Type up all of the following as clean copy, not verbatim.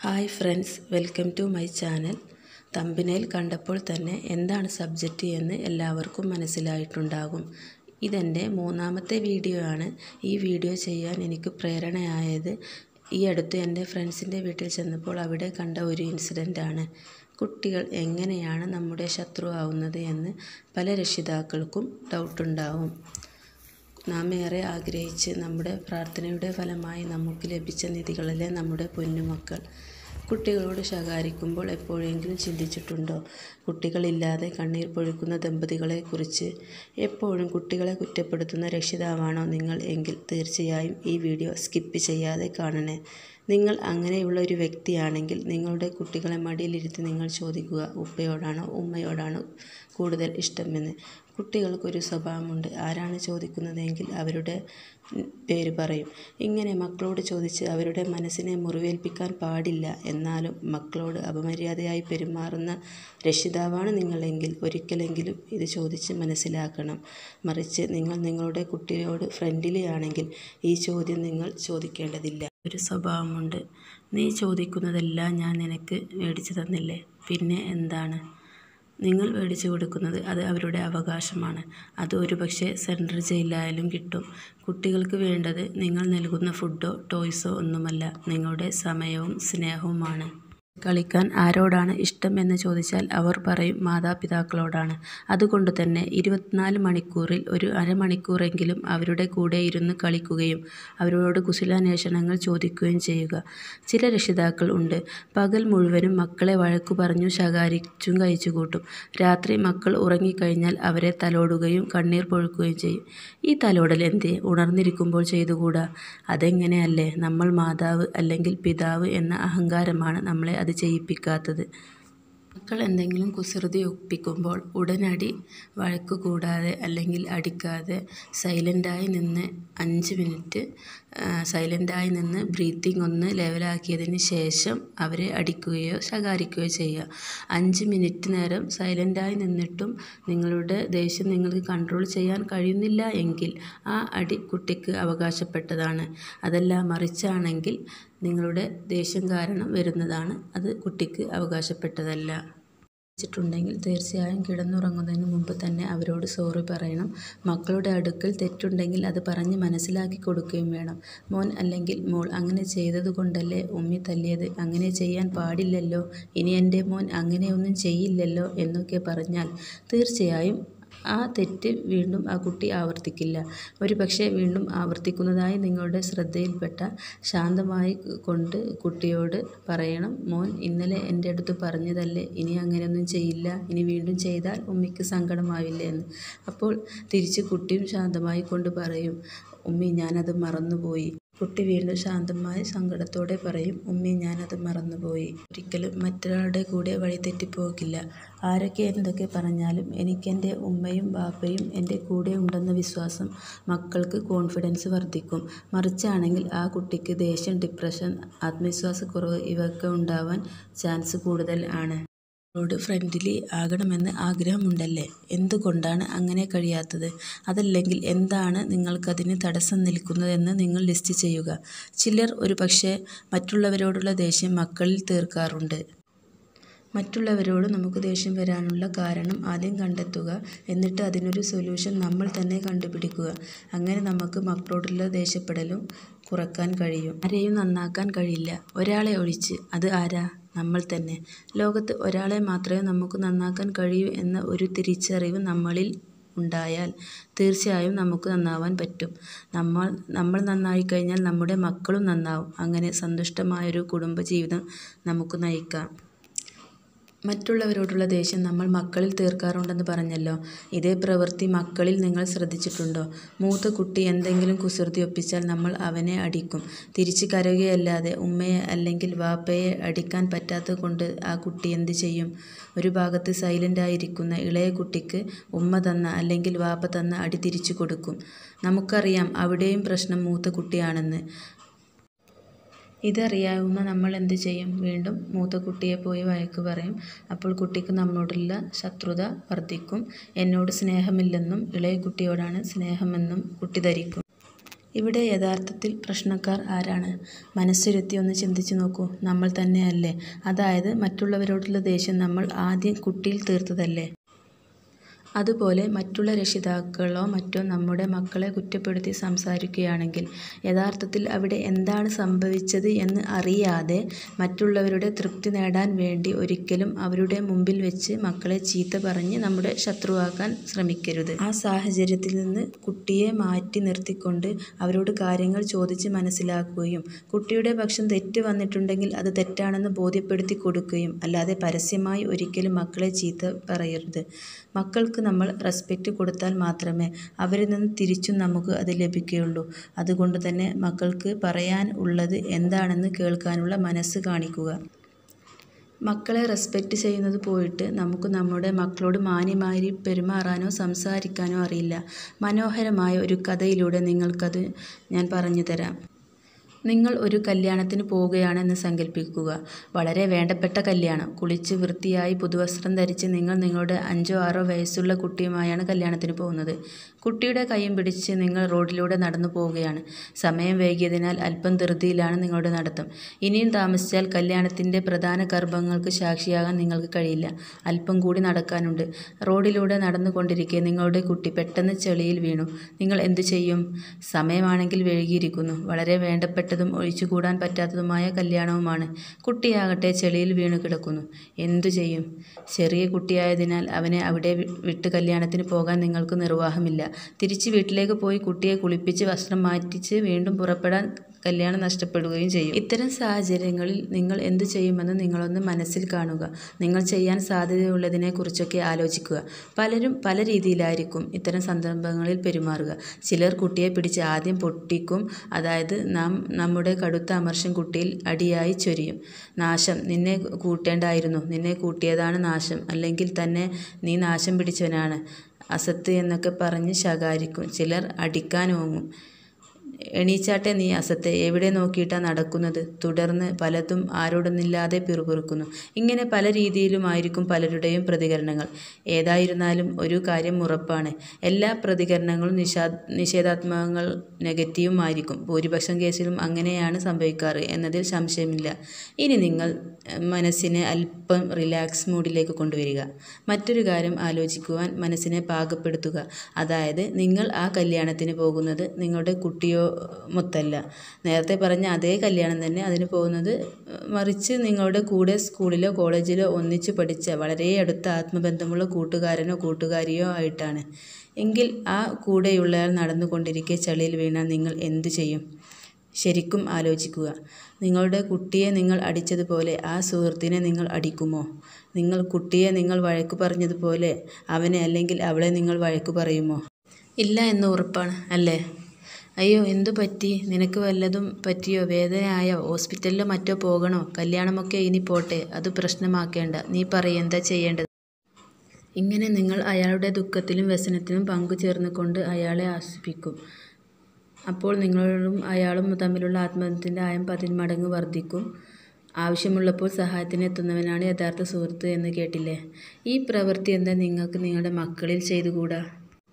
Hi friends, welcome to my channel. തമ്പനയിൽ കണ്ടപ്പോൾ തന്നെ എന്താണ് സബ്ജക്റ്റ് എന്ന് എല്ലാവർക്കും മനസ്സിലായിട്ടുണ്ടാകും. ഇതെൻ്റെ മൂന്നാമത്തെ വീഡിയോ ആണ്. ഈ വീഡിയോ ചെയ്യാൻ എനിക്ക് പ്രേരണയായത് ഈ അടുത്ത് എൻ്റെ ഫ്രണ്ട്സിൻ്റെ വീട്ടിൽ ചെന്നപ്പോൾ അവിടെ കണ്ട ഒരു ഇൻസിഡൻ്റാണ്. കുട്ടികൾ എങ്ങനെയാണ് നമ്മുടെ ശത്രുവാകുന്നത് എന്ന് പല രക്ഷിതാക്കൾക്കും ഡൗട്ടുണ്ടാവും. നാം ഏറെ ആഗ്രഹിച്ച് നമ്മുടെ പ്രാർത്ഥനയുടെ ഫലമായി നമുക്ക് ലഭിച്ച നിധികളിലെ നമ്മുടെ പൊന്നുമക്കൾ. കുട്ടികളോട് ശകാരിക്കുമ്പോൾ എപ്പോഴെങ്കിലും ചിന്തിച്ചിട്ടുണ്ടോ? കുട്ടികളില്ലാതെ കണ്ണീർ പൊഴിക്കുന്ന ദമ്പതികളെക്കുറിച്ച്. എപ്പോഴും കുട്ടികളെ കുറ്റപ്പെടുത്തുന്ന രക്ഷിതാവാണോ നിങ്ങൾ എങ്കിൽ തീർച്ചയായും ഈ വീഡിയോ സ്കിപ്പ് ചെയ്യാതെ കാണണേ. നിങ്ങൾ അങ്ങനെയുള്ള ഒരു വ്യക്തിയാണെങ്കിൽ നിങ്ങളുടെ കുട്ടികളെ മടിയിലിരുത്തി നിങ്ങൾ ചോദിക്കുക, ഉപ്പയോടാണോ ഉമ്മയോടാണോ കൂടുതൽ ഇഷ്ടമെന്ന്. കുട്ടികൾക്കൊരു സ്വഭാവമുണ്ട്. ആരാണ് ചോദിക്കുന്നതെങ്കിൽ അവരുടെ പേര് പറയും. ഇങ്ങനെ മക്കളോട് ചോദിച്ച് അവരുടെ മനസ്സിനെ മുറിവേൽപ്പിക്കാൻ പാടില്ല. എന്നാലും മക്കളോട് അപമര്യാദയായി പെരുമാറുന്ന രക്ഷിതാവാണ് നിങ്ങളെങ്കിൽ ഒരിക്കലെങ്കിലും ഇത് ചോദിച്ച് മനസ്സിലാക്കണം. മറിച്ച് നിങ്ങൾ നിങ്ങളുടെ കുട്ടിയോട് ഫ്രണ്ട്ലി ആണെങ്കിൽ ഈ ചോദ്യം നിങ്ങൾ ചോദിക്കേണ്ടതില്ല. ഒരു സ്വഭാവമുണ്ട്. നീ ചോദിക്കുന്നതെല്ലാം ഞാൻ നിനക്ക് മേടിച്ചു തന്നില്ലേ, പിന്നെ എന്താണ്? നിങ്ങൾ മേടിച്ചു കൊടുക്കുന്നത് അത് അവരുടെ അവകാശമാണ്. അത് ഒരുപക്ഷെ സെൻട്രൽ ജയിലിലായാലും കിട്ടും. കുട്ടികൾക്ക് വേണ്ടത് നിങ്ങൾ നൽകുന്ന ഫുഡോ ടോയ്സോ ഒന്നുമല്ല, നിങ്ങളുടെ സമയവും സ്നേഹവുമാണ്. കളിക്കാൻ ആരോടാണ് ഇഷ്ടം എന്ന് ചോദിച്ചാൽ അവർ പറയും മാതാപിതാക്കളോടാണ്. അതുകൊണ്ട് തന്നെ 24 മണിക്കൂറിൽ ഒരു അരമണിക്കൂറെങ്കിലും അവരുടെ കൂടെ ഇരുന്ന് കളിക്കുകയും അവരോട് കുശലാന്വേഷണങ്ങൾ ചോദിക്കുകയും ചെയ്യുക. ചില രക്ഷിതാക്കൾ ഉണ്ട്, പകൽ മുഴുവനും മക്കളെ വഴക്കു പറഞ്ഞു ശകാരിച്ചും കഴിച്ചുകൂട്ടും. രാത്രി മക്കൾ ഉറങ്ങിക്കഴിഞ്ഞാൽ അവരെ തലോടുകയും കണ്ണീർ പൊഴുക്കുകയും ചെയ്യും. ഈ തലോടൽ എന്തേ ഉണർന്നിരിക്കുമ്പോൾ ചെയ്തുകൂടാ? അതെങ്ങനെയല്ലേ? നമ്മൾ മാതാവ് അല്ലെങ്കിൽ പിതാവ് എന്ന അഹങ്കാരമാണ് നമ്മളെ അത് ചെയ്യിപ്പിക്കാത്തത്. മക്കൾ എന്തെങ്കിലും കുസൃതി ഒപ്പിക്കുമ്പോൾ ഉടനടി വഴക്ക് കൂടാതെ അല്ലെങ്കിൽ അടിക്കാതെ സൈലൻ്റായി നിന്ന് 5 മിനിറ്റ് സൈലൻ്റായി നിന്ന് ബ്രീത്തിങ് ഒന്ന് ലെവലാക്കിയതിന് ശേഷം അവരെ അടിക്കുകയോ ശകാരിക്കുകയോ ചെയ്യുക. 5 മിനിറ്റ് നേരം സൈലൻ്റായി നിന്നിട്ടും നിങ്ങളുടെ ദേഷ്യം നിങ്ങൾക്ക് കൺട്രോൾ ചെയ്യാൻ കഴിയുന്നില്ല എങ്കിൽ ആ അടി കുട്ടിക്ക് അവകാശപ്പെട്ടതാണ്. അതല്ല മറിച്ചാണെങ്കിൽ നിങ്ങളുടെ ദേഷ്യം കാരണം വരുന്നതാണ്, അത് കുട്ടിക്ക് അവകാശപ്പെട്ടതല്ല. ണ്ടെങ്കിൽ തീർച്ചയായും കിടന്നുറങ്ങുന്നതിന് മുമ്പ് തന്നെ അവരോട് സോറി പറയണം. മക്കളുടെ അടുക്കൽ തെറ്റുണ്ടെങ്കിൽ അത് പറഞ്ഞ് മനസ്സിലാക്കി കൊടുക്കുകയും വേണം. മോൻ അല്ലെങ്കിൽ മോൾ അങ്ങനെ ചെയ്തതുകൊണ്ടല്ലേ ഉമ്മി തല്ലിയത്, അങ്ങനെ ചെയ്യാൻ പാടില്ലല്ലോ, ഇനി എൻ്റെ മോൻ അങ്ങനെയൊന്നും ചെയ്യില്ലല്ലോ എന്നൊക്കെ പറഞ്ഞാൽ തീർച്ചയായും ആ തെറ്റ് വീണ്ടും ആ കുട്ടി ആവർത്തിക്കില്ല. ഒരുപക്ഷെ വീണ്ടും ആവർത്തിക്കുന്നതായി നിങ്ങളുടെ ശ്രദ്ധയിൽപ്പെട്ട ശാന്തമായി കൊണ്ട് കുട്ടിയോട് പറയണം, മോൻ ഇന്നലെ എൻ്റെ അടുത്ത് പറഞ്ഞതല്ലേ, ഇനി അങ്ങനെയൊന്നും ചെയ്യില്ല, ഇനി വീണ്ടും ചെയ്താൽ ഉമ്മിക്ക് സങ്കടമാവില്ലേ എന്ന്. അപ്പോൾ തിരിച്ച് കുട്ടിയും ശാന്തമായി കൊണ്ട് പറയും, ഉമ്മി ഞാനത് മറന്നുപോയി. കുട്ടി വീണ്ടും ശാന്തമായി സങ്കടത്തോടെ പറയും, ഉമ്മി ഞാനത് മറന്നുപോയി. ഒരിക്കലും മറ്റൊരാളുടെ കൂടെ വഴിതെറ്റിപ്പോകില്ല. ആരൊക്കെ എന്തൊക്കെ പറഞ്ഞാലും എനിക്കെൻ്റെ ഉമ്മയും ബാപ്പയും എൻ്റെ കൂടെ ഉണ്ടെന്ന വിശ്വാസം മക്കൾക്ക് കോൺഫിഡൻസ് വർദ്ധിക്കും. മറിച്ചാണെങ്കിൽ ആ കുട്ടിക്ക് ദേഷ്യം, ഡിപ്രഷൻ, ആത്മവിശ്വാസക്കുറവ് ഇവയൊക്കെ ഉണ്ടാവാൻ ചാൻസ് കൂടുതൽ ആണ്. ോട് ഫ്രണ്ട്ലി ആകണമെന്ന് ആഗ്രഹമുണ്ടല്ലേ? എന്തുകൊണ്ടാണ് അങ്ങനെ കഴിയാത്തത്? അതല്ലെങ്കിൽ എന്താണ് നിങ്ങൾക്കതിന് തടസ്സം നിൽക്കുന്നതെന്ന് നിങ്ങൾ ലിസ്റ്റ് ചെയ്യുക. ചിലർ ഒരുപക്ഷെ മറ്റുള്ളവരോടുള്ള ദേഷ്യം മക്കളിൽ തീർക്കാറുണ്ട്. മറ്റുള്ളവരോട് നമുക്ക് ദേഷ്യം വരാനുള്ള കാരണം ആദ്യം കണ്ടെത്തുക, എന്നിട്ട് അതിനൊരു സൊല്യൂഷൻ നമ്മൾ തന്നെ കണ്ടുപിടിക്കുക. അങ്ങനെ നമുക്ക് മക്കളോടുള്ള ദേഷ്യപ്പെടലും കുറക്കാൻ കഴിയും. ആരെയും നന്നാക്കാൻ കഴിയില്ല, ഒരാളെ ഒഴിച്ച്. അത് ആരാ? നമ്മൾ തന്നെ. ലോകത്ത് ഒരാളെ മാത്രമേ നമുക്ക് നന്നാക്കാൻ കഴിയൂ എന്ന ഒരു തിരിച്ചറിവ് നമ്മളിൽ ഉണ്ടായാൽ തീർച്ചയായും നമുക്ക് നന്നാവാൻ പറ്റും. നമ്മൾ നന്നായിക്കഴിഞ്ഞാൽ നമ്മുടെ മക്കളും നന്നാവും. അങ്ങനെ സന്തുഷ്ടമായൊരു കുടുംബജീവിതം നമുക്ക് നയിക്കാം. മറ്റുള്ളവരോടുള്ള ദേഷ്യം നമ്മൾ മക്കളിൽ തീർക്കാറുണ്ടെന്ന് പറഞ്ഞല്ലോ. ഇതേ പ്രവൃത്തി മക്കളിൽ നിങ്ങൾ ശ്രദ്ധിച്ചിട്ടുണ്ടോ? മൂത്ത കുട്ടി എന്തെങ്കിലും കുസൃതി ഒപ്പിച്ചാൽ നമ്മൾ അവനെ അടിക്കും. തിരിച്ച് കരയുകയല്ലാതെ ഉമ്മയെ അല്ലെങ്കിൽ വാപ്പയെ അടിക്കാൻ പറ്റാത്തത് കൊണ്ട് ആ കുട്ടി എന്ത് ചെയ്യും? ഒരു ഭാഗത്ത് സൈലൻ്റായിരിക്കുന്ന ഇളയ കുട്ടിക്ക് ഉമ്മ തന്ന അല്ലെങ്കിൽ വാപ്പ തന്ന അടി തിരിച്ചു കൊടുക്കും. നമുക്കറിയാം അവിടെയും പ്രശ്നം മൂത്ത കുട്ടിയാണെന്ന്. ഇതറിയാവുന്ന നമ്മൾ എന്ത് ചെയ്യും? വീണ്ടും മൂത്ത കുട്ടിയെ പോയി വഴക്ക് പറയും. അപ്പോൾ കുട്ടിക്ക് നമ്മളോടുള്ള ശത്രുത വർദ്ധിക്കും. എന്നോട് സ്നേഹമില്ലെന്നും ഇളയ കുട്ടിയോടാണ് സ്നേഹമെന്നും കുട്ടി ധരിക്കും. ഇവിടെ യഥാർത്ഥത്തിൽ പ്രശ്നക്കാർ ആരാണ്? മനസ്സിരുത്തി ഒന്ന് ചിന്തിച്ചു നോക്കൂ. നമ്മൾ തന്നെയല്ലേ? അതായത് മറ്റുള്ളവരോടുള്ള ദേഷ്യം നമ്മൾ ആദ്യം കുട്ടിയിൽ തീർത്തതല്ലേ? അതുപോലെ മറ്റുള്ള രക്ഷിതാക്കളോ മറ്റോ നമ്മുടെ മക്കളെ കുറ്റപ്പെടുത്തി സംസാരിക്കുകയാണെങ്കിൽ യഥാർത്ഥത്തിൽ അവിടെ എന്താണ് സംഭവിച്ചത് എന്ന് അറിയാതെ മറ്റുള്ളവരുടെ തൃപ്തി നേടാൻ വേണ്ടി ഒരിക്കലും അവരുടെ മുമ്പിൽ വെച്ച് മക്കളെ ചീത്ത പറഞ്ഞ് നമ്മുടെ ശത്രുവാക്കാൻ ശ്രമിക്കരുത്. ആ സാഹചര്യത്തിൽ നിന്ന് കുട്ടിയെ മാറ്റി നിർത്തിക്കൊണ്ട് അവരോട് കാര്യങ്ങൾ ചോദിച്ച് മനസ്സിലാക്കുകയും കുട്ടിയുടെ പക്ഷം തെറ്റ് വന്നിട്ടുണ്ടെങ്കിൽ അത് തെറ്റാണെന്ന് ബോധ്യപ്പെടുത്തി കൊടുക്കുകയും അല്ലാതെ പരസ്യമായി ഒരിക്കലും മക്കളെ ചീത്ത പറയരുത്. മക്കൾക്ക് നമ്മൾ റെസ്പെക്റ്റ് കൊടുത്താൽ മാത്രമേ അവരിൽ നിന്ന് തിരിച്ചും നമുക്ക് അത് ലഭിക്കുകയുള്ളൂ. അതുകൊണ്ട് തന്നെ മക്കൾക്ക് പറയാൻ ഉള്ളത് എന്താണെന്ന് കേൾക്കാനുള്ള മനസ്സ് കാണിക്കുക. മക്കളെ റെസ്പെക്റ്റ് ചെയ്യുന്നത് പോയിട്ട് നമുക്ക് നമ്മുടെ മക്കളോട് മാന്യമായി പെരുമാറാനോ സംസാരിക്കാനോ അറിയില്ല. മനോഹരമായ ഒരു കഥയിലൂടെ നിങ്ങൾക്കത് ഞാൻ പറഞ്ഞു തരാം. നിങ്ങൾ ഒരു കല്യാണത്തിന് പോവുകയാണെന്ന് സങ്കല്പിക്കുക. വളരെ വേണ്ടപ്പെട്ട കല്യാണം. കുളിച്ച് വൃത്തിയായി പുതുവസ്ത്രം ധരിച്ച് നിങ്ങൾ നിങ്ങളുടെ 5ഓ 6ഓ വയസ്സുള്ള കുട്ടിയുമായാണ് കല്യാണത്തിന് പോകുന്നത്. കുട്ടിയുടെ കൈയും പിടിച്ച് നിങ്ങൾ റോഡിലൂടെ നടന്നു പോവുകയാണ്. സമയം വൈകിയതിനാൽ അല്പം ധൃതിയിലാണ് നിങ്ങളുടെ നടത്തം. ഇനിയും താമസിച്ചാൽ കല്യാണത്തിൻ്റെ പ്രധാന കർമ്മങ്ങൾക്ക് സാക്ഷിയാകാൻ നിങ്ങൾക്ക് കഴിയില്ല. അല്പം കൂടി നടക്കാനുണ്ട്. റോഡിലൂടെ നടന്നുകൊണ്ടിരിക്കെ നിങ്ങളുടെ കുട്ടി പെട്ടെന്ന് ചെളിയിൽ വീണു. നിങ്ങൾ എന്തു ചെയ്യും? സമയമാണെങ്കിൽ വൈകിയിരിക്കുന്നു. വളരെ വേണ്ടപ്പെട്ടതും ഒഴിച്ചുകൂടാൻ പറ്റാത്തതുമായ കല്യാണവുമാണ്. കുട്ടിയാകട്ടെ ചെളിയിൽ വീണു കിടക്കുന്നു. എന്തു ചെയ്യും? ചെറിയ കുട്ടിയായതിനാൽ അവനെ അവിടെ വിട്ട് കല്യാണത്തിന് പോകാൻ നിങ്ങൾക്ക് നിർവാഹമില്ല. തിരിച്ച് വീട്ടിലേക്ക് പോയി കുട്ടിയെ കുളിപ്പിച്ച് വസ്ത്രം മാറ്റിച്ച് വീണ്ടും പുറപ്പെടാൻ കല്യാണം നഷ്ടപ്പെടുകയും ചെയ്യും. ഇത്തരം സാഹചര്യങ്ങളിൽ നിങ്ങൾ എന്തു ചെയ്യുമെന്ന് നിങ്ങളൊന്ന് മനസ്സിൽ കാണുക. നിങ്ങൾ ചെയ്യാൻ സാധ്യതയുള്ളതിനെക്കുറിച്ചൊക്കെ ആലോചിക്കുക. പലരും പല രീതിയിലായിരിക്കും ഇത്തരം സന്ദർഭങ്ങളിൽ പെരുമാറുക. ചിലർ കുട്ടിയെ പിടിച്ച് ആദ്യം പൊട്ടിക്കും. അതായത് നമ്മുടെ കടുത്ത അമർഷം കുട്ടിയിൽ അടിയായി ചൊരിയും. നാശം, നിന്നെ കൂട്ടേണ്ടായിരുന്നു, നിന്നെ കൂട്ടിയതാണ് നാശം, അല്ലെങ്കിൽ തന്നെ നീ നാശം പിടിച്ചവനാണ്, അസത്ത് എന്നൊക്കെ പറഞ്ഞ് ശകാരിക്കും. ചിലർ അടിക്കാൻ ഓങ്ങും. എണീച്ചാട്ടെ നീ അസത്തെ, എവിടെ നോക്കിയിട്ടാ നടക്കുന്നത്? തുടർന്ന് പലതും ആരോടൊന്നില്ലാതെ പിറുപിറുക്കുന്നു. ഇങ്ങനെ പല രീതിയിലുമായിരിക്കും പലരുടെയും പ്രതികരണങ്ങൾ. ഏതായിരുന്നാലും ഒരു കാര്യം ഉറപ്പാണ്, എല്ലാ പ്രതികരണങ്ങളും നിഷേധാത്മകങ്ങൾ, നെഗറ്റീവും ആയിരിക്കും. ഭൂരിപക്ഷം കേസിലും അങ്ങനെയാണ് സംഭവിക്കാറ് എന്നതിൽ സംശയമില്ല. ഇനി നിങ്ങൾ മനസ്സിനെ അല്പം റിലാക്സ് മൂഡിലേക്ക് കൊണ്ടുവരിക. മറ്റൊരു കാര്യം ആലോചിക്കുവാൻ മനസ്സിനെ പാകപ്പെടുത്തുക. അതായത് നിങ്ങൾ ആ കല്യാണത്തിന് പോകുന്നത് നിങ്ങളുടെ കുട്ടിയോ മൊത്തല്ല. നേരത്തെ പറഞ്ഞ അതേ കല്യാണം തന്നെ അതിന് പോകുന്നത്, മറിച്ച് നിങ്ങളുടെ കൂടെ സ്കൂളിലോ കോളേജിലോ ഒന്നിച്ച് പഠിച്ച വളരെ അടുത്ത ആത്മബന്ധമുള്ള കൂട്ടുകാരനോ കൂട്ടുകാരിയോ ആയിട്ടാണ്. എങ്കിൽ ആ കൂടെയുള്ളയാൾ നടന്നുകൊണ്ടിരിക്കെ ചളിയിൽ വീണാൽ നിങ്ങൾ എന്തു ചെയ്യും? ശരിക്കും ആലോചിക്കുക. നിങ്ങളുടെ കുട്ടിയെ നിങ്ങൾ അടിച്ചതുപോലെ ആ സുഹൃത്തിനെ നിങ്ങൾ അടിക്കുമോ? കുട്ടിയെ നിങ്ങൾ വഴക്ക് പറഞ്ഞതുപോലെ അവനെ അല്ലെങ്കിൽ അവളെ നിങ്ങൾ വഴക്ക് പറയുമോ? ഇല്ല എന്ന് ഉറപ്പാണ്, അല്ലേ? അയ്യോ, എന്തു പറ്റി? നിനക്ക് വല്ലതും പറ്റിയോ? വേദനയായോ? ഹോസ്പിറ്റലിലോ മറ്റോ പോകണോ? കല്യാണമൊക്കെ ഇനി പോട്ടെ, അത് പ്രശ്നമാക്കേണ്ട. നീ പറയ്, എന്താ ചെയ്യേണ്ടത്? ഇങ്ങനെ നിങ്ങൾ അയാളുടെ ദുഃഖത്തിലും വ്യസനത്തിലും പങ്കുചേർന്നുകൊണ്ട് അയാളെ ആശ്വസിപ്പിക്കും. അപ്പോൾ നിങ്ങളും അയാളും തമ്മിലുള്ള ആത്മബന്ധത്തിൻ്റെ ആഴം 10 മടങ്ങ് വർദ്ധിക്കും. ആവശ്യമുള്ളപ്പോൾ സഹായത്തിന് എത്തുന്നവനാണ് യഥാർത്ഥ സുഹൃത്ത് എന്ന് കേട്ടില്ലേ? ഈ പ്രവൃത്തി എന്താ നിങ്ങൾക്ക് നിങ്ങളുടെ മക്കളിൽ ചെയ്തുകൂടാ?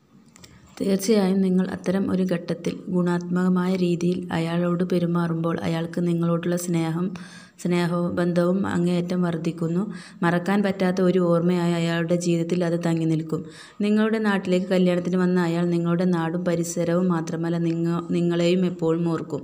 തീർച്ചയായും നിങ്ങൾ അത്തരം ഒരു ഘട്ടത്തിൽ ഗുണാത്മകമായ രീതിയിൽ അയാളോട് പെരുമാറുമ്പോൾ അയാൾക്ക് നിങ്ങളോടുള്ള സ്നേഹവും ബന്ധവും അങ്ങേയറ്റം വർദ്ധിക്കുന്നു. മറക്കാൻ പറ്റാത്ത ഒരു ഓർമ്മയായി അയാളുടെ ജീവിതത്തിൽ അത് തങ്ങി നിൽക്കും. നിങ്ങളുടെ നാട്ടിലേക്ക് കല്യാണത്തിന് വന്ന അയാൾ നിങ്ങളുടെ നാടും പരിസരവും മാത്രമല്ല നിങ്ങളെയും എപ്പോഴും ഓർക്കും.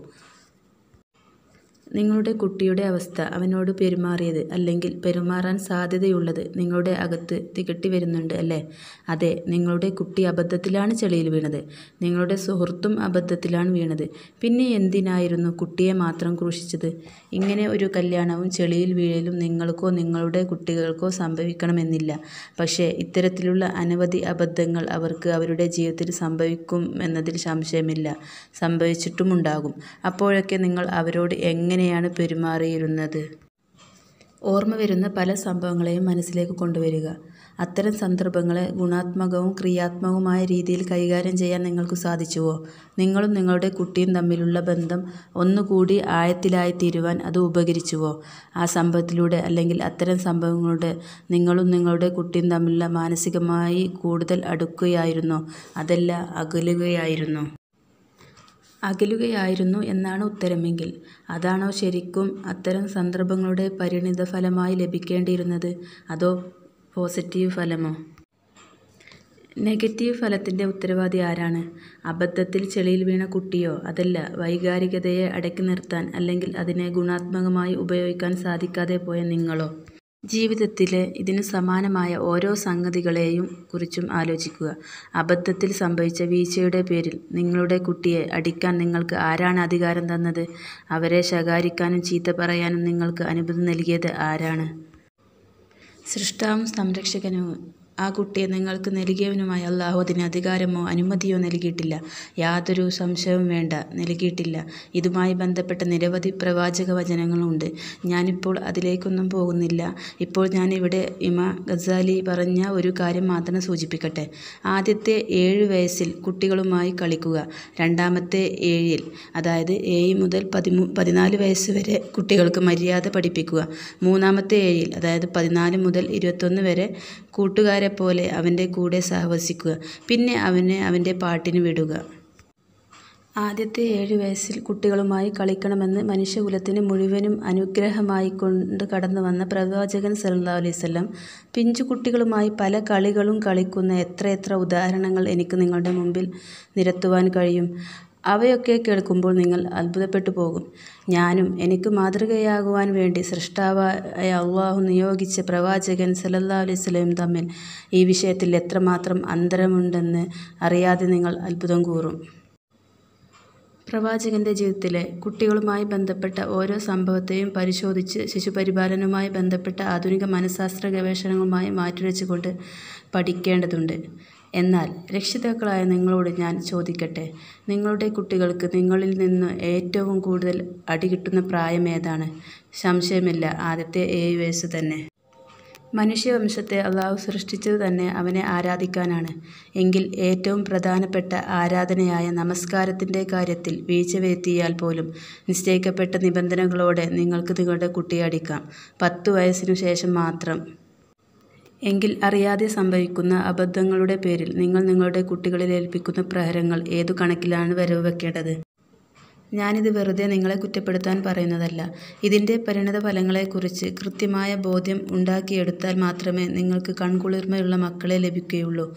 നിങ്ങളുടെ കുട്ടിയുടെ അവസ്ഥ, അവനോട് പെരുമാറിയത് അല്ലെങ്കിൽ പെരുമാറാൻ സാധ്യതയുള്ളത് നിങ്ങളുടെ അകത്ത് തികട്ടി വരുന്നുണ്ട്, അല്ലേ? അതെ, നിങ്ങളുടെ കുട്ടി അബദ്ധത്തിലാണ് ചെളിയിൽ വീണത്. നിങ്ങളുടെ സുഹൃത്തും അബദ്ധത്തിലാണ് വീണത്. പിന്നെ എന്തിനായിരുന്നു കുട്ടിയെ മാത്രം ക്രൂശിച്ചത്? ഇങ്ങനെ ഒരു കല്യാണവും ചെളിയിൽ വീഴലും നിങ്ങൾക്കോ നിങ്ങളുടെ കുട്ടികൾക്കോ സംഭവിക്കണമെന്നില്ല. പക്ഷേ ഇത്തരത്തിലുള്ള അനവധി അബദ്ധങ്ങൾ അവർക്ക് അവരുടെ ജീവിതത്തിൽ സംഭവിക്കും എന്നതിൽ സംശയമില്ല. സംഭവിച്ചിട്ടുമുണ്ടാകും. അപ്പോഴൊക്കെ നിങ്ങൾ അവരോട് എങ്ങനെയാണ് പെരുമാറിയിരുന്നത്? ഓർമ്മ വരുന്ന പല സംഭവങ്ങളെയും മനസ്സിലേക്ക് കൊണ്ടുവരിക. അത്തരം സന്ദർഭങ്ങളെ ഗുണാത്മകവും ക്രിയാത്മകവുമായ രീതിയിൽ കൈകാര്യം ചെയ്യാൻ നിങ്ങൾക്ക് സാധിച്ചുവോ? നിങ്ങളും നിങ്ങളുടെ കുട്ടിയും തമ്മിലുള്ള ബന്ധം ഒന്നുകൂടി ആഴത്തിലായിത്തീരുവാൻ അത് ഉപകരിച്ചുവോ? ആ സംഭവത്തിലൂടെ അല്ലെങ്കിൽ അത്തരം സംഭവങ്ങളുടെ നിങ്ങളും നിങ്ങളുടെ കുട്ടിയും തമ്മിലുള്ള മാനസികമായി കൂടുതൽ അടുക്കുകയായിരുന്നോ? അതല്ല അകലുകയായിരുന്നോ? അകലുകയായിരുന്നു എന്നാണ് ഉത്തരമെങ്കിൽ അതാണോ ശരിക്കും അത്തരം സന്ദർഭങ്ങളുടെ പരിണിതഫലമായി ലഭിക്കേണ്ടിയിരുന്നത്, അതോ പോസിറ്റീവ് ഫലമോ? നെഗറ്റീവ് ഫലത്തിൻ്റെ ഉത്തരവാദി ആരാണ്? അബദ്ധത്തിൽ ചെളിയിൽ വീണ കുട്ടിയോ? അതല്ല വൈകാരികതയെ അടക്കി നിർത്താൻ അല്ലെങ്കിൽ അതിനെ ഗുണാത്മകമായി ഉപയോഗിക്കാൻ സാധിക്കാതെ പോയ നിങ്ങളോ? ജീവിതത്തിലെ ഇതിനു സമാനമായ ഓരോ സംഗതികളെയും കുറിച്ചും ആലോചിക്കുക. അബദ്ധത്തിൽ സംഭവിച്ച വീഴ്ചയുടെ പേരിൽ നിങ്ങളുടെ കുട്ടിയെ അടിക്കാൻ നിങ്ങൾക്ക് ആരാണ് അധികാരം തന്നത്? അവരെ ശകാരിക്കാനും ചീത്ത പറയാനും നിങ്ങൾക്ക് അനുമതി നൽകിയത് ആരാണ്? സൃഷ്ടാവും സംരക്ഷകനും ആ കുട്ടിയെ നിങ്ങൾക്ക് നൽകിയവനുമായ അല്ലാഹു അതിന് അധികാരമോ അനുമതിയോ നൽകിയിട്ടില്ല. യാതൊരു സംശയവും വേണ്ട, നൽകിയിട്ടില്ല. ഇതുമായി ബന്ധപ്പെട്ട നിരവധി പ്രവാചക വചനങ്ങളുണ്ട്. ഞാനിപ്പോൾ അതിലേക്കൊന്നും പോകുന്നില്ല. ഇപ്പോൾ ഞാനിവിടെ ഇമാം ഗസാലി പറഞ്ഞ ഒരു കാര്യം മാത്രം സൂചിപ്പിക്കട്ടെ. ആദ്യത്തെ 7 വയസ്സിൽ കുട്ടികളുമായി കളിക്കുക. രണ്ടാമത്തെ 7-ൽ, അതായത് 7 മുതൽ 14 വയസ്സ് വരെ കുട്ടികൾക്ക് മര്യാദ പഠിപ്പിക്കുക. മൂന്നാമത്തെ 7-ൽ, അതായത് 14 മുതൽ 21 വരെ കൂട്ടുകാരെ പോലെ അവൻ്റെ കൂടെ സഹവസിക്കുക. പിന്നെ അവനെ അവൻ്റെ പാട്ടിന് വിടുക. ആദ്യത്തെ 7 വയസ്സിൽ കുട്ടികളുമായി കളിക്കണമെന്ന് മനുഷ്യകുലത്തിന് മുഴുവനും അനുഗ്രഹമായി കൊണ്ട് കടന്നു വന്ന പ്രവാചകൻ സല്ലല്ലാഹു അലൈഹി വസല്ലം പിഞ്ചു കുട്ടികളുമായി പല കളികളും കളിക്കുന്ന എത്രയെത്ര ഉദാഹരണങ്ങൾ എനിക്ക് നിങ്ങളുടെ മുമ്പിൽ നിരത്തുവാൻ കഴിയും. അവയൊക്കെ കേൾക്കുമ്പോൾ നിങ്ങൾ അത്ഭുതപ്പെട്ടു പോകും. ഞാനും എനിക്ക് മാതൃകയാകുവാൻ വേണ്ടി സൃഷ്ടാവായ അല്ലാഹു നിയോഗിച്ച പ്രവാചകൻ സല്ലല്ലാഹു അലൈഹി വസല്ലം തമ്മിൽ ഈ വിഷയത്തിൽ എത്രമാത്രം അന്തരമുണ്ടെന്ന് അറിയാതെ നിങ്ങൾ അത്ഭുതം കൂറും. പ്രവാചകൻ്റെ ജീവിതത്തിലെ കുട്ടികളുമായി ബന്ധപ്പെട്ട ഓരോ സംഭവത്തെയും പരിശോധിച്ച് ശിശുപരിപാലനവുമായി ബന്ധപ്പെട്ട ആധുനിക മനഃശാസ്ത്ര ഗവേഷണങ്ങളുമായി മാറ്റിവെച്ചുകൊണ്ട് പഠിക്കേണ്ടതുണ്ട്. എന്നാൽ രക്ഷിതാക്കളായ നിങ്ങളോട് ഞാൻ ചോദിക്കട്ടെ, നിങ്ങളുടെ കുട്ടികൾക്ക് നിങ്ങളിൽ നിന്ന് ഏറ്റവും കൂടുതൽ അടി കിട്ടുന്ന പ്രായം ഏതാണ്? സംശയമില്ല, ആദ്യത്തെ 7 വയസ്സ് തന്നെ. മനുഷ്യവംശത്തെ അല്ലാഹു സൃഷ്ടിച്ചത് തന്നെ അവനെ ആരാധിക്കാനാണ്. എങ്കിൽ ഏറ്റവും പ്രധാനപ്പെട്ട ആരാധനയായ നമസ്കാരത്തിൻ്റെ കാര്യത്തിൽ വീഴ്ച വരുത്തിയാൽ പോലും നിശ്ചയിക്കപ്പെട്ട നിബന്ധനകളോടെ നിങ്ങൾക്ക് നിങ്ങളുടെ കുട്ടിയെ അടിക്കാം. 10 വയസ്സിനു ശേഷം മാത്രം. എങ്കിൽ അറിയാതെ സംഭവിക്കുന്ന അബദ്ധങ്ങളുടെ പേരിൽ നിങ്ങൾ നിങ്ങളുടെ കുട്ടികളിൽ ഏൽപ്പിക്കുന്ന പ്രഹരങ്ങൾ ഏതു കണക്കിലാണ് വരവ് വെക്കേണ്ടത്? ഞാനിത് വെറുതെ നിങ്ങളെ കുറ്റപ്പെടുത്താൻ പറയുന്നതല്ല. ഇതിൻ്റെ പരിണതഫലങ്ങളെക്കുറിച്ച് കൃത്യമായ ബോധ്യം ഉണ്ടാക്കിയെടുത്താൽ മാത്രമേ നിങ്ങൾക്ക് കൺകുളിർമയുള്ള മക്കളെ ലഭിക്കുകയുള്ളൂ.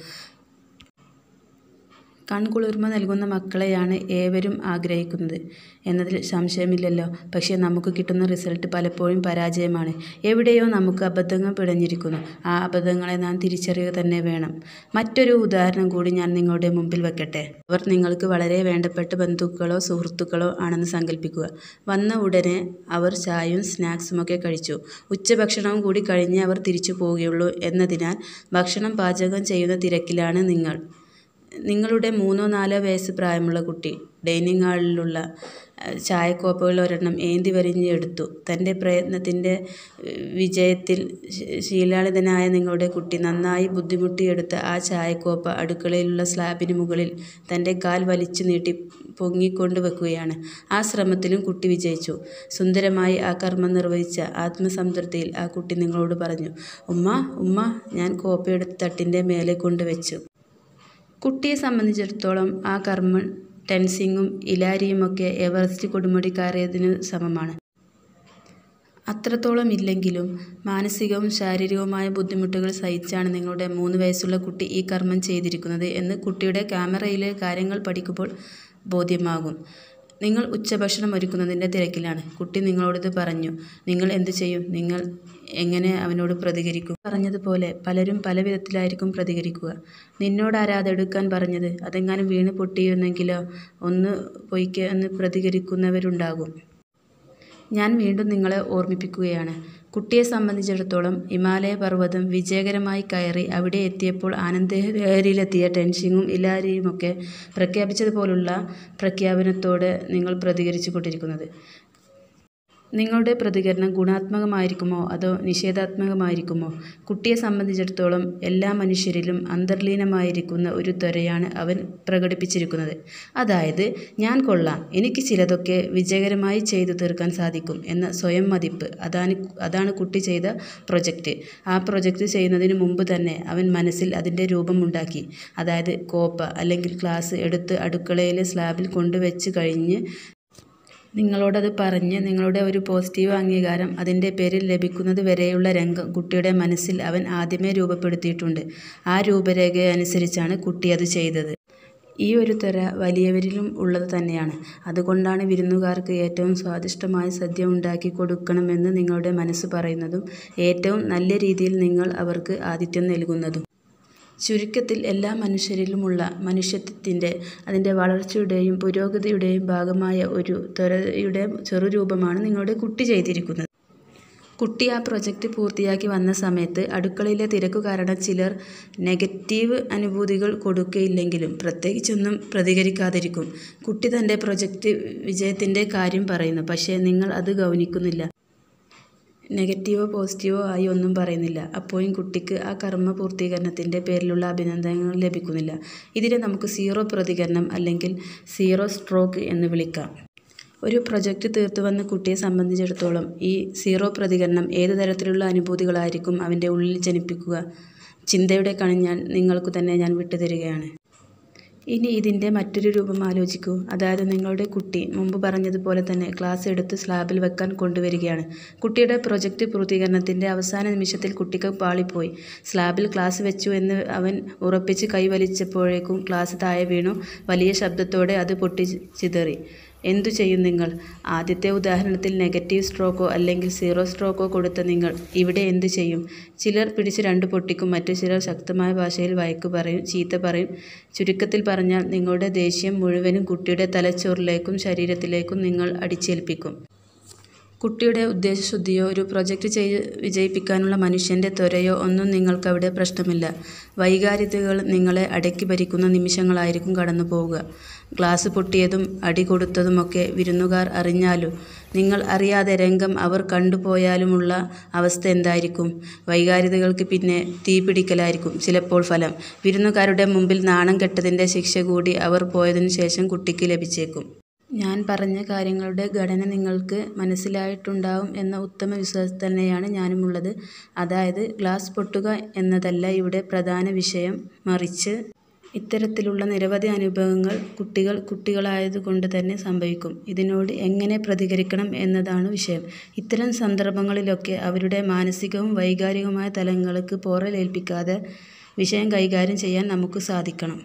കൺകുളിർമ നൽകുന്ന മക്കളെയാണ് ഏവരും ആഗ്രഹിക്കുന്നത് എന്നതിൽ സംശയമില്ലല്ലോ. പക്ഷേ നമുക്ക് കിട്ടുന്ന റിസൾട്ട് പലപ്പോഴും പരാജയമാണ്. എവിടെയോ നമുക്ക് അബദ്ധങ്ങൾ പിടഞ്ഞിരിക്കുന്നു. ആ അബദ്ധങ്ങളെ നാം തിരിച്ചറിയുക തന്നെ വേണം. മറ്റൊരു ഉദാഹരണം കൂടി ഞാൻ നിങ്ങളുടെ മുമ്പിൽ വെക്കട്ടെ. അവർ നിങ്ങൾക്ക് വളരെ വേണ്ടപ്പെട്ട ബന്ധുക്കളോ സുഹൃത്തുക്കളോ ആണെന്ന് സങ്കല്പിക്കുക. വന്ന ഉടനെ അവർ ചായയും സ്നാക്സുമൊക്കെ കഴിച്ചു. ഉച്ചഭക്ഷണവും കൂടി കഴിഞ്ഞേ അവർ തിരിച്ചു പോവുകയുള്ളൂ എന്നതിനാൽ ഭക്ഷണം പാചകം ചെയ്യുന്ന തിരക്കിലാണ് നിങ്ങൾ. നിങ്ങളുടെ 3-4 വയസ്സ് പ്രായമുള്ള കുട്ടി ഡൈനിങ് ഹാളിലുള്ള ചായക്കോപ്പുകളിൽ ഒരെണ്ണം ഏന്തി വരിഞ്ഞ് എടുത്തു. തൻ്റെ പ്രയത്നത്തിൻ്റെ വിജയത്തിൽ ശീലാളിതനായ നിങ്ങളുടെ കുട്ടി നന്നായി ബുദ്ധിമുട്ടിയെടുത്ത ആ ചായക്കോപ്പ അടുക്കളയിലുള്ള സ്ലാബിന് മുകളിൽ തൻ്റെ കാൽ വലിച്ചു നീട്ടി പൊങ്ങിക്കൊണ്ട് വെക്കുകയാണ്. ആ ശ്രമത്തിലും കുട്ടി വിജയിച്ചു. സുന്ദരമായി ആ കർമ്മം നിർവഹിച്ച ആത്മസംതൃപ്തിയിൽ ആ കുട്ടി നിങ്ങളോട് പറഞ്ഞു, ഉമ്മ ഞാൻ കോപ്പയെടുത്ത് തട്ടിൻ്റെ മേലെ കൊണ്ടുവച്ചു. കുട്ടിയെ സംബന്ധിച്ചിടത്തോളം ആ കർമ്മം ടെൻസിങ്ങും ഇലാരിയുമൊക്കെ എവറസ്റ്റ് കൊടുമുടി കയറിയതിനു സമമാണ്. അത്രത്തോളം ഇല്ലെങ്കിലും മാനസികവും ശാരീരികവുമായ ബുദ്ധിമുട്ടുകൾ സഹിച്ചാണ് നിങ്ങളുടെ 3 വയസ്സുള്ള കുട്ടി ഈ കർമ്മം ചെയ്തിരിക്കുന്നത് എന്ന് കുട്ടിയുടെ ക്യാമറയിലെ കാര്യങ്ങൾ പഠിക്കുമ്പോൾ ബോധ്യമാകും. നിങ്ങൾ ഉച്ചഭക്ഷണം ഒരുക്കുന്നതിൻ്റെ തിരക്കിലാണ്. കുട്ടി നിങ്ങളോടിത് പറഞ്ഞു. നിങ്ങൾ എന്തു ചെയ്യും? നിങ്ങൾ എങ്ങനെ അവനോട് പ്രതികരിക്കും? പറഞ്ഞതുപോലെ പലരും പല വിധത്തിലായിരിക്കും പ്രതികരിക്കുക. നിന്നോടാരാത് എടുക്കാൻ പറഞ്ഞത്? അതെങ്ങാനും വീണ് പൊട്ടിയിരുന്നെങ്കിലോ ഒന്ന് പൊയ്ക്ക് എന്ന് പ്രതികരിക്കുന്നവരുണ്ടാകും. ഞാൻ വീണ്ടും നിങ്ങളെ ഓർമ്മിപ്പിക്കുകയാണ്. കുട്ടിയെ സംബന്ധിച്ചിടത്തോളം ഹിമാലയ പർവ്വതം വിജയകരമായി കയറി അവിടെ എത്തിയപ്പോൾ ആനന്ദലഹരിയിലെത്തിയ ടെൻസിങ്ങും ഇലാരിയുമൊക്കെ പ്രഖ്യാപിച്ചതുപോലുള്ള പ്രഖ്യാപനത്തോട് നിങ്ങൾ പ്രതികരിച്ചു കൊണ്ടിരിക്കുന്നത്. നിങ്ങളുടെ പ്രതികരണം ഗുണാത്മകമായിരിക്കുമോ അതോ നിഷേധാത്മകമായിരിക്കുമോ? കുട്ടിയെ സംബന്ധിച്ചിടത്തോളം എല്ലാ മനുഷ്യരിലും അന്തർലീനമായിരിക്കുന്ന ഒരു ത്വരയാണ് അവൻ പ്രകടിപ്പിച്ചിരിക്കുന്നത്. അതായത്, ഞാൻ കൊള്ളാം, എനിക്ക് ചിലതൊക്കെ വിജയകരമായി ചെയ്തു തീർക്കാൻ സാധിക്കും എന്ന സ്വയം മതിപ്പ്. അതാണ് കുട്ടി ചെയ്ത പ്രൊജക്റ്റ്. ആ പ്രൊജക്റ്റ് ചെയ്യുന്നതിന് മുമ്പ് തന്നെ അവൻ മനസ്സിൽ അതിൻ്റെ രൂപമുണ്ടാക്കി. അതായത് കോപ്പ അല്ലെങ്കിൽ ഗ്ലാസ് എടുത്ത് അടുക്കളയിലെ സ്ലാബിൽ കൊണ്ടുവച്ച് കഴിഞ്ഞ് നിങ്ങളോടത് പറഞ്ഞ് നിങ്ങളുടെ ഒരു പോസിറ്റീവ് അംഗീകാരം അതിൻ്റെ പേരിൽ ലഭിക്കുന്നത് വരെയുള്ള രംഗം കുട്ടിയുടെ മനസ്സിൽ അവൻ ആദ്യമേ രൂപപ്പെടുത്തിയിട്ടുണ്ട്. ആ രൂപരേഖയനുസരിച്ചാണ് കുട്ടി അത് ചെയ്തത്. ഈ ഒരു ത്വര വലിയവരിലും ഉള്ളത് തന്നെയാണ്. അതുകൊണ്ടാണ് വിരുന്നുകാർക്ക് ഏറ്റവും സ്വാദിഷ്ടമായ സദ്യ ഉണ്ടാക്കി കൊടുക്കണമെന്ന് നിങ്ങളുടെ മനസ്സ് പറയുന്നതും ഏറ്റവും നല്ല രീതിയിൽ നിങ്ങൾ അവർക്ക് ആതിഥ്യം നൽകുന്നതും. ചുരുക്കത്തിൽ എല്ലാ മനുഷ്യരിലുമുള്ള മനുഷ്യത്വത്തിൻ്റെ, അതിൻ്റെ വളർച്ചയുടെയും പുരോഗതിയുടെയും ഭാഗമായ ഒരു ത്വരയുടെ ചെറുരൂപമാണ് നിങ്ങളുടെ കുട്ടി ചെയ്തിരിക്കുന്നത്. കുട്ടി ആ പ്രൊജക്റ്റ് പൂർത്തിയാക്കി വന്ന സമയത്ത് അടുക്കളയിലെ തിരക്കു കാരണം ചിലർ നെഗറ്റീവ് അനുഭൂതികൾ കൊടുക്കുകയില്ലെങ്കിലും പ്രത്യേകിച്ചൊന്നും പ്രതികരിക്കാതിരിക്കും. കുട്ടി തൻ്റെ പ്രൊജക്റ്റ് വിജയത്തിൻ്റെ കാര്യം പറയുന്നു, പക്ഷേ നിങ്ങൾ അത് ഗൗനിക്കുന്നില്ല. നെഗറ്റീവോ പോസിറ്റീവോ ആയി ഒന്നും പറയുന്നില്ല. അപ്പോഴും കുട്ടിക്ക് ആ കർമ്മ പൂർത്തീകരണത്തിൻ്റെ പേരിലുള്ള അഭിനന്ദനങ്ങൾ ലഭിക്കുന്നില്ല. ഇതിനെ നമുക്ക് സീറോ പ്രതികരണം അല്ലെങ്കിൽ സീറോ സ്ട്രോക്ക് എന്ന് വിളിക്കാം. ഒരു പ്രൊജക്റ്റ് തീർത്തു വന്ന കുട്ടിയെ സംബന്ധിച്ചിടത്തോളം ഈ സീറോ പ്രതികരണം ഏതു തരത്തിലുള്ള അനുഭൂതികളായിരിക്കും അവൻ്റെ ഉള്ളിൽ ജനിപ്പിക്കുക? ചിന്തയുടെ കണിഞ്ഞാൽ നിങ്ങൾക്കു തന്നെ ഞാൻ വിട്ടുതരികയാണ്. ഇനി ഇതിൻ്റെ മറ്റൊരു രൂപം ആലോചിക്കൂ. അതായത്, നിങ്ങളുടെ കുട്ടി മുമ്പ് പറഞ്ഞതുപോലെ തന്നെ ക്ലാസ് എടുത്ത് സ്ലാബിൽ വെക്കാൻ കൊണ്ടുവരികയാണ്. കുട്ടിയുടെ പ്രൊജക്റ്റ് പൂർത്തീകരണത്തിൻ്റെ അവസാന നിമിഷത്തിൽ കുട്ടിക്ക് പാളിപ്പോയി. സ്ലാബിൽ ക്ലാസ് വെച്ചു എന്ന് അവൻ ഉറപ്പിച്ച് കൈവലിച്ചപ്പോഴേക്കും ക്ലാസ് താഴെ വീണു. വലിയ ശബ്ദത്തോടെ അത് പൊട്ടിച്ചിതറി. എന്തു ചെയ്യും നിങ്ങൾ? ആദ്യത്തെ ഉദാഹരണത്തിൽ നെഗറ്റീവ് സ്ട്രോക്കോ അല്ലെങ്കിൽ സീറോ സ്ട്രോക്കോ കൊടുത്ത നിങ്ങൾ ഇവിടെ എന്തു ചെയ്യും? ചിലർ പിടിച്ച് രണ്ട് പൊട്ടിക്കും, മറ്റു ചിലർ ശക്തമായ ഭാഷയിൽ വഴക്ക് പറയും, ചീത്ത പറയും. ചുരുക്കത്തിൽ പറഞ്ഞാൽ നിങ്ങളുടെ ദേഷ്യം മുഴുവനും കുട്ടിയുടെ തലച്ചോറിലേക്കും ശരീരത്തിലേക്കും നിങ്ങൾ അടിച്ചേൽപ്പിക്കും. കുട്ടിയുടെ ഉദ്ദേശശുദ്ധിയോ ഒരു പ്രൊജക്റ്റ് വിജയിപ്പിക്കാനുള്ള മനുഷ്യൻ്റെ ത്വരയോ ഒന്നും നിങ്ങൾക്കവിടെ പ്രശ്നമില്ല. വൈകാരികതകൾ നിങ്ങളെ അടക്കി ഭരിക്കുന്ന നിമിഷങ്ങളായിരിക്കും കടന്നു പോവുക. ഗ്ലാസ് പൊട്ടിയതും അടി കൊടുത്തതുമൊക്കെ വിരുന്നുകാർ അറിഞ്ഞാലും നിങ്ങൾ അറിയാതെ രംഗം അവർ കണ്ടുപോയാലുമുള്ള അവസ്ഥ എന്തായിരിക്കും? വൈകാരികതകൾക്ക് പിന്നെ തീപിടിക്കലായിരിക്കും ചിലപ്പോൾ ഫലം. വിരുന്നുകാരുടെ മുമ്പിൽ നാണം കെട്ടതിൻ്റെ ശിക്ഷ കൂടി അവർ പോയതിനു ശേഷം കുട്ടിക്ക് ലഭിച്ചേക്കും. ഞാൻ പറഞ്ഞ കാര്യങ്ങളുടെ ഘടന നിങ്ങൾക്ക് മനസ്സിലായിട്ടുണ്ടാവും എന്ന ഉത്തമ വിശ്വാസത്തിൽ തന്നെയാണ് ഞാനുമുള്ളത്. അതായത്, ഗ്ലാസ് പൊട്ടുക എന്നതല്ല ഇവിടെ പ്രധാന വിഷയം, മറിച്ച് ഇത്തരത്തിലുള്ള നിരവധി അനുഭവങ്ങൾ കുട്ടികളായതുകൊണ്ട് തന്നെ സംഭവിക്കും. ഇതിനോട് എങ്ങനെ പ്രതികരിക്കണം എന്നതാണ് വിഷയം. ഇത്തരം സന്ദർഭങ്ങളിലൊക്കെ അവരുടെ മാനസികവും വൈകാരികവുമായ തലങ്ങൾക്ക് പോറലേൽപ്പിക്കാതെ വിഷയം കൈകാര്യം ചെയ്യാൻ നമുക്ക് സാധിക്കണം.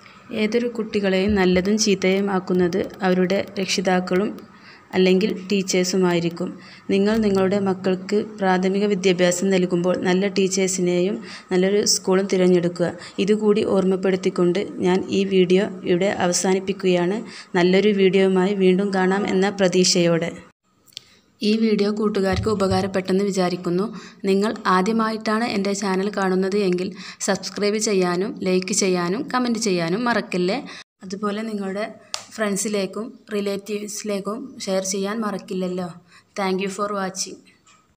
ഏതൊരു കുട്ടികളെയും നല്ലതും ചീത്തയും ആക്കുന്നത് അവരുടെ രക്ഷിതാക്കളും അല്ലെങ്കിൽ ടീച്ചേഴ്സുമായിരിക്കും. നിങ്ങൾ നിങ്ങളുടെ മക്കൾക്ക് പ്രാഥമിക വിദ്യാഭ്യാസം നൽകുമ്പോൾ നല്ല ടീച്ചേഴ്സിനെയും നല്ലൊരു സ്കൂളും തിരഞ്ഞെടുക്കുക. ഇതുകൂടി ഓർമ്മപ്പെടുത്തിക്കൊണ്ട് ഞാൻ ഈ വീഡിയോ ഇവിടെ അവസാനിപ്പിക്കുകയാണ്. നല്ലൊരു വീഡിയോയുമായി വീണ്ടും കാണാം എന്ന പ്രതീക്ഷയോടെ. ഈ വീഡിയോ കൂട്ടുകാർക്ക് ഉപകാരപ്പെട്ടെന്ന് വിചാരിക്കുന്നു. നിങ്ങൾ ആദ്യമായിട്ടാണ് എൻ്റെ ചാനൽ കാണുന്നത് എങ്കിൽ സബ്സ്ക്രൈബ് ചെയ്യാനും ലൈക്ക് ചെയ്യാനും കമൻറ്റ് ചെയ്യാനും മറക്കല്ലേ. അതുപോലെ നിങ്ങളുടെ ഫ്രണ്ട്സിലേക്കും റിലേറ്റീവ്സിലേക്കും ഷെയർ ചെയ്യാൻ മറക്കില്ലല്ലോ. Thank you for watching.